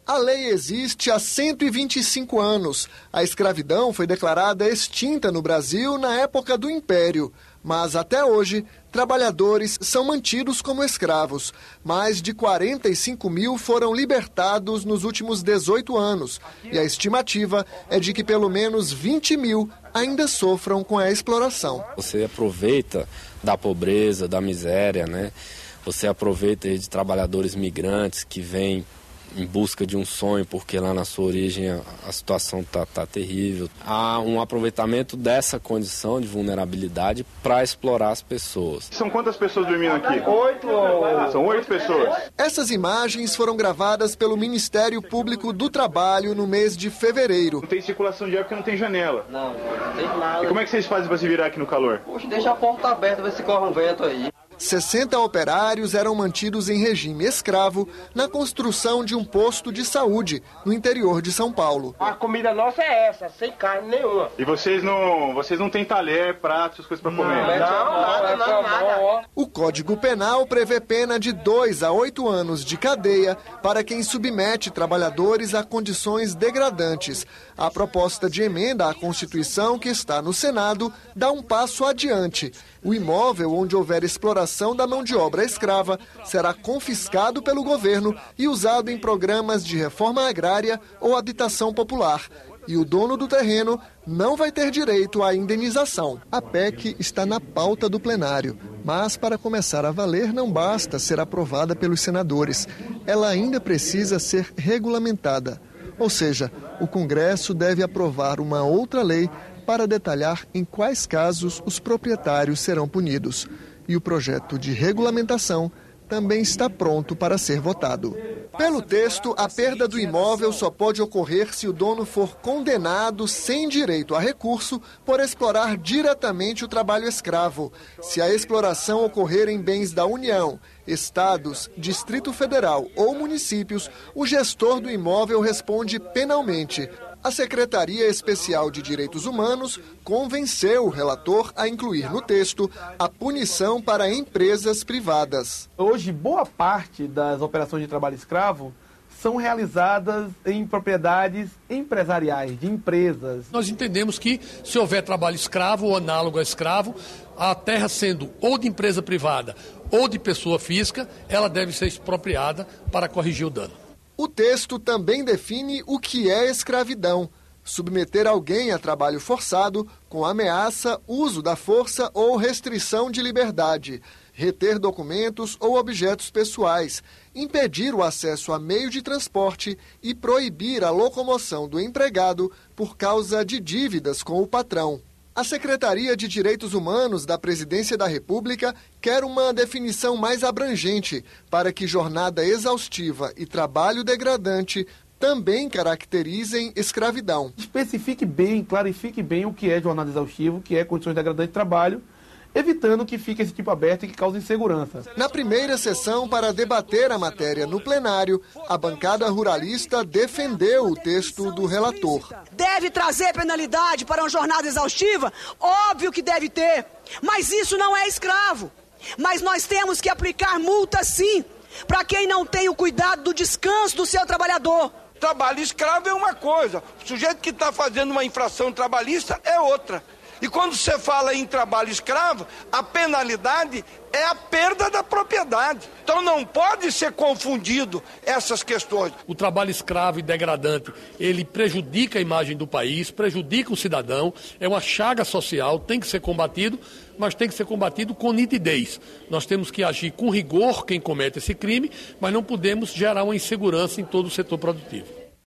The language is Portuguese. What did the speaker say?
A lei existe há 125 anos. A escravidão foi declarada extinta no Brasil na época do Império. Mas até hoje, trabalhadores são mantidos como escravos. Mais de 45 mil foram libertados nos últimos 18 anos. E a estimativa é de que pelo menos 20 mil ainda sofram com a exploração. Você aproveita da pobreza, da miséria, né? Você aproveita de trabalhadores migrantes que vêm em busca de um sonho, porque lá na sua origem a situação tá terrível. Há um aproveitamento dessa condição de vulnerabilidade para explorar as pessoas. São quantas pessoas dormindo aqui? 8. São 8 pessoas. Essas imagens foram gravadas pelo Ministério Público do Trabalho no mês de fevereiro. Não tem circulação de ar porque não tem janela. Não tem nada. E como é que vocês fazem para se virar aqui no calor? Puxa, deixa a porta aberta, ver se corre um vento aí. 60 operários eram mantidos em regime escravo na construção de um posto de saúde no interior de São Paulo. A comida nossa é essa, sem carne nenhuma. E vocês não têm talher, prato, essas coisas para comer? Não, nada. O Código Penal prevê pena de 2 a 8 anos de cadeia para quem submete trabalhadores a condições degradantes. A proposta de emenda à Constituição que está no Senado dá um passo adiante. O imóvel onde houver exploração da mão de obra escrava será confiscado pelo governo e usado em programas de reforma agrária ou habitação popular. E o dono do terreno não vai ter direito à indenização. A PEC está na pauta do plenário, mas para começar a valer não basta ser aprovada pelos senadores. Ela ainda precisa ser regulamentada. Ou seja, o Congresso deve aprovar uma outra lei para detalhar em quais casos os proprietários serão punidos. E o projeto de regulamentação também está pronto para ser votado. Pelo texto, a perda do imóvel só pode ocorrer se o dono for condenado sem direito a recurso por explorar diretamente o trabalho escravo. Se a exploração ocorrer em bens da União, estados, Distrito Federal ou municípios, o gestor do imóvel responde penalmente. A Secretaria Especial de Direitos Humanos convenceu o relator a incluir no texto a punição para empresas privadas. Hoje, boa parte das operações de trabalho escravo são realizadas em propriedades empresariais, de empresas. Nós entendemos que, se houver trabalho escravo ou análogo a escravo, a terra sendo ou de empresa privada ou de pessoa física, ela deve ser expropriada para corrigir o dano. O texto também define o que é escravidão: submeter alguém a trabalho forçado com ameaça, uso da força ou restrição de liberdade, reter documentos ou objetos pessoais, impedir o acesso a meio de transporte e proibir a locomoção do empregado por causa de dívidas com o patrão. A Secretaria de Direitos Humanos da Presidência da República quer uma definição mais abrangente para que jornada exaustiva e trabalho degradante também caracterizem escravidão. Especifique bem, clarifique bem o que é jornada exaustiva, o que é condições degradantes de trabalho, evitando que fique esse tipo aberto e que cause insegurança. Na primeira sessão para debater a matéria no plenário, a bancada ruralista defendeu o texto do relator. Deve trazer penalidade para uma jornada exaustiva? Óbvio que deve ter, mas isso não é escravo. Mas nós temos que aplicar multa sim, para quem não tem o cuidado do descanso do seu trabalhador. Trabalho escravo é uma coisa, o sujeito que está fazendo uma infração trabalhista é outra. E quando você fala em trabalho escravo, a penalidade é a perda da propriedade. Então não pode ser confundido essas questões. O trabalho escravo e degradante, ele prejudica a imagem do país, prejudica o cidadão, é uma chaga social, tem que ser combatido, mas tem que ser combatido com nitidez. Nós temos que agir com rigor quem comete esse crime, mas não podemos gerar uma insegurança em todo o setor produtivo.